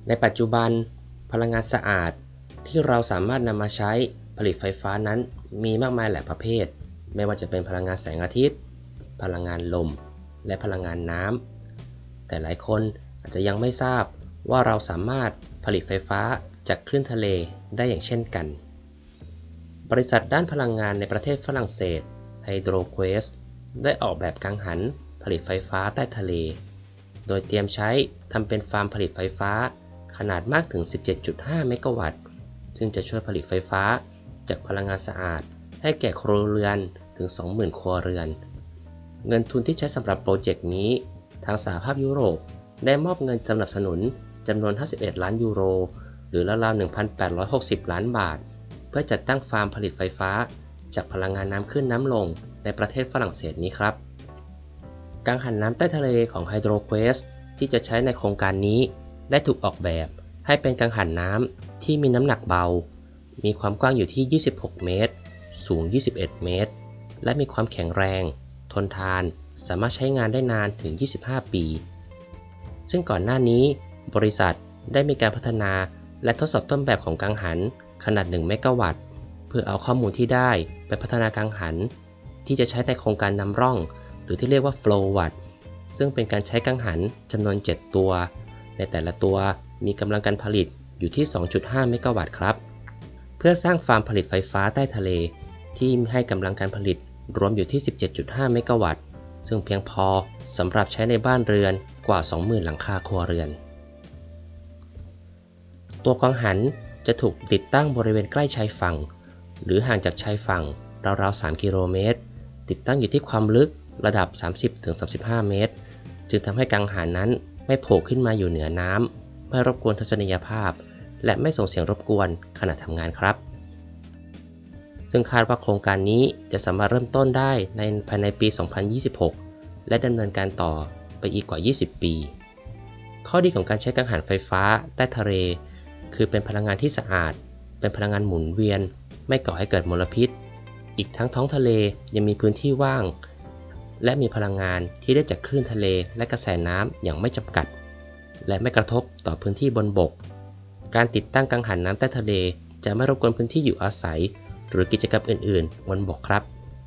ในปัจจุบันพลังงานสะอาดที่เราสามารถนำมาใช้ผลิตไฟฟ้านั้นมีมากมายหลายประเภทไม่ว่าจะเป็นพลังงานแสงอาทิตย์พลังงานลมและพลังงานน้ำแต่หลายคนอาจจะยังไม่ทราบว่าเราสามารถผลิตไฟฟ้าจากคลื่นทะเลได้อย่างเช่นกันบริษัทด้านพลังงานในประเทศฝรั่งเศส HydroQuest ได้ออกแบบกังหันผลิตไฟฟ้าใต้ทะเลโดยเตรียมใช้ทำเป็นฟาร์มผลิตไฟฟ้าขนาดมากถึง 17.5 เมกะวัตต์ซึ่งจะช่วยผลิตไฟฟ้าจากพลังงานสะอาดให้แก่ครัวเรือนถึง 20,000 ครัวเรือนเงินทุนที่ใช้สำหรับโปรเจกต์นี้ทางสหภาพยุโรปได้มอบเงินสนับสนุนจำนวน 51 ล้านยูโรหรือราวๆ 1,860 ล้านบาทเพื่อจัดตั้งฟาร์มผลิตไฟฟ้าจากพลังงานน้ำขึ้นน้ำลงในประเทศฝรั่งเศสนี้ครับกังหันน้ำใต้ทะเลของ HydroQuest ที่จะใช้ในโครงการนี้ได้ถูกออกแบบให้เป็นกังหันน้ำที่มีน้ำหนักเบามีความกว้างอยู่ที่ 26 เมตรสูง 21 เมตรและมีความแข็งแรงทนทานสามารถใช้งานได้นานถึง 25 ปีซึ่งก่อนหน้านี้บริษัทได้มีการพัฒนาและทดสอบต้นแบบของกังหันขนาด 1 เมกะวัตต์เพื่อเอาข้อมูลที่ได้ไปพัฒนากังหันที่จะใช้ในโครงการนำร่องหรือที่เรียกว่า Flow Watt ซึ่งเป็นการใช้กังหันจำนวน 7 ตัวในแต่ละตัวมีกำลังการผลิตอยู่ที่ 2.5 เมกะวัตต์ครับเพื่อสร้างฟาร์มผลิตไฟฟ้าใต้ทะเลที่ให้กำลังการผลิตรวมอยู่ที่ 17.5 เมกะวัตต์ซึ่งเพียงพอสำหรับใช้ในบ้านเรือนกว่า 20,000 หลังคาครัวเรือนตัวกังหันจะถูกติดตั้งบริเวณใกล้ชายฝั่งหรือห่างจากชายฝั่งราวๆ 3 กิโลเมตรติดตั้งอยู่ที่ความลึกระดับ 30-35 เมตรจึงทำให้กังหันนั้นไม่โผล่ขึ้นมาอยู่เหนือน้ำไม่รบกวนทัศนียภาพและไม่ส่งเสียงรบกวนขณะทำงานครับซึ่งคาดว่าโครงการนี้จะสามารถเริ่มต้นได้ภายในปี 2026 และดำเนินการต่อไปอีกกว่า 20 ปีข้อดีของการใช้กังหันไฟฟ้าใต้ทะเลคือเป็นพลังงานที่สะอาดเป็นพลังงานหมุนเวียนไม่ก่อให้เกิดมลพิษอีกทั้งท้องทะเลยังมีพื้นที่ว่างและมีพลังงานที่ได้จากคลื่นทะเลและกระแสน้ำอย่างไม่จำกัดและไม่กระทบต่อพื้นที่บนบกการติดตั้งกังหันน้ำใต้ทะเลจะไม่รบกวนพื้นที่อยู่อาศัยหรือกิจกรรมอื่นๆบนบกครับ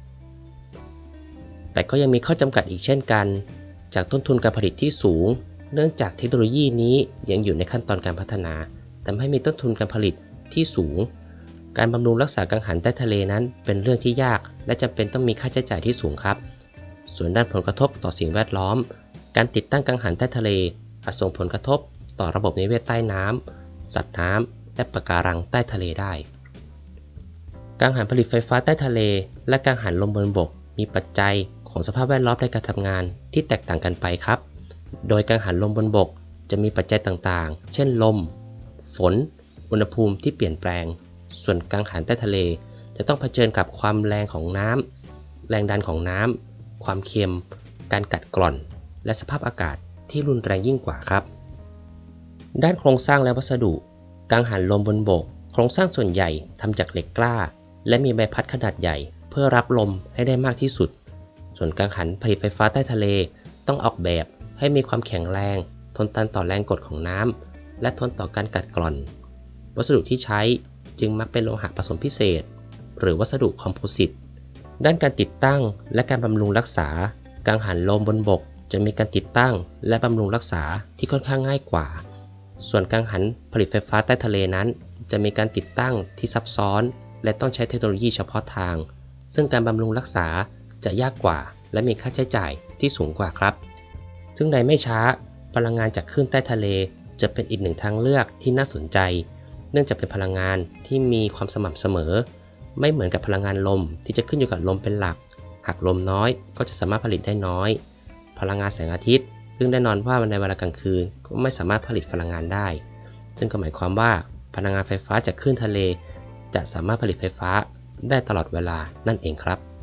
แต่ก็ยังมีข้อจำกัดอีกเช่นกันจากต้นทุนการผลิตที่สูงเนื่องจากเทคโนโลยีนี้ยังอยู่ในขั้นตอนการพัฒนาทำให้มีต้นทุนการผลิตที่สูงการบำรุงรักษากังหันใต้ทะเลนั้นเป็นเรื่องที่ยากและจำเป็นต้องมีค่าใช้จ่ายที่สูงครับส่วนด้านผลกระทบต่อสิ่งแวดล้อมการติดตั้งกังหันใต้ทะเลอาจส่งผลกระทบต่อระบบนิเวศใต้น้ำสัตว์น้ำและปะการังใต้ทะเลได้กังหันผลิตไฟฟ้าใต้ทะเลและกังหันลมบนบกมีปัจจัยของสภาพแวดล้อมในการทำงานที่แตกต่างกันไปครับโดยกังหันลมบนบกจะมีปัจจัยต่างๆเช่นลมฝนอุณหภูมิที่เปลี่ยนแปลงส่วนกังหันใต้ทะเลจะต้องเผชิญกับความแรงของน้ำแรงดันของน้ำความเค็มการกัดกร่อนและสภาพอากาศที่รุนแรงยิ่งกว่าครับด้านโครงสร้างและวัสดุกังหันลมบนบกโครงสร้างส่วนใหญ่ทำจากเหล็กกล้าและมีใบพัดขนาดใหญ่เพื่อรับลมให้ได้มากที่สุดส่วนกังหันผลิตไฟฟ้าใต้ทะเลต้องออกแบบให้มีความแข็งแรงทนทานต่อแรงกดของน้ำและทนต่อการกัดกร่อนวัสดุที่ใช้จึงมักเป็นโลหะผสมพิเศษหรือวัสดุคอมโพสิตด้านการติดตั้งและการบำรุงรักษากังหันลมบนบกจะมีการติดตั้งและบำรุงรักษาที่ค่อนข้างง่ายกว่าส่วนกังหันผลิตไฟฟ้าใต้ทะเลนั้นจะมีการติดตั้งที่ซับซ้อนและต้องใช้เทคโนโลยีเฉพาะทางซึ่งการบำรุงรักษาจะยากกว่าและมีค่าใช้จ่ายที่สูงกว่าครับซึ่งในไม่ช้าพลังงานจากคลื่นใต้ทะเลจะเป็นอีกหนึ่งทางเลือกที่น่าสนใจเนื่องจากเป็นพลังงานที่มีความสม่ำเสมอไม่เหมือนกับพลังงานลมที่จะขึ้นอยู่กับลมเป็นหลักหากลมน้อยก็จะสามารถผลิตได้น้อยพลังงานแสงอาทิตย์ซึ่งแน่นอนว่าในเวลากลางคืนก็ไม่สามารถผลิตพลังงานได้ซึ่งก็หมายความว่าพลังงานไฟฟ้าจากคลื่นทะเลจะสามารถผลิตไฟฟ้าได้ตลอดเวลานั่นเองครับ